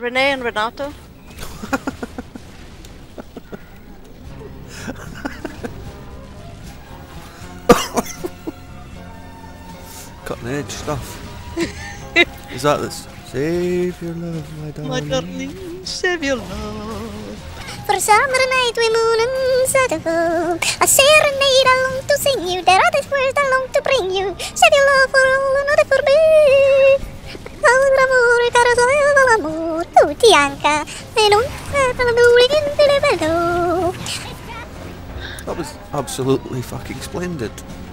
Renee and Renato. Cutting edge stuff. Is that this? Save your love, my darling. My darling, save your love. For summer night we moon and settle. A serenade I long to sing you. There are these words I long to bring you. Save your love for all, another for me. Amore, caro sono l'amore. Tutti anche. E non That was absolutely fucking splendid.